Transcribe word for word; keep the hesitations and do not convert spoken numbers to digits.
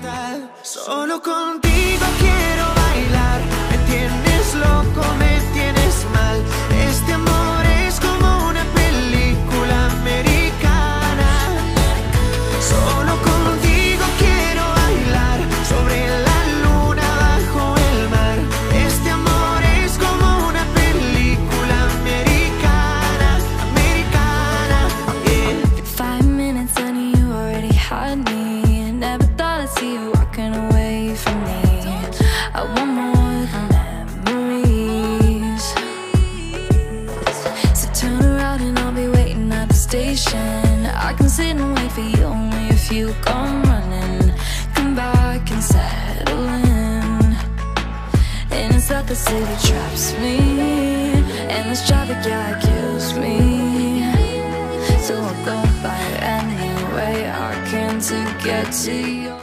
Solo contigo quiero bailar. Me tienes loco, me tienes mal. Este amor es como una película americana. Solo contigo quiero bailar sobre la luna bajo el mar. Este amor es como una película americana, americana, yeah. Five minutes and you already had me. Never thought I'd see you walking away from me. I want more than memories. So turn around and I'll be waiting at the station. I can sit and wait for you only if you come running. Come back and settle in. And instead the city traps me, and this traffic, yeah, it kills me. So I'll go by any way I can to get to you.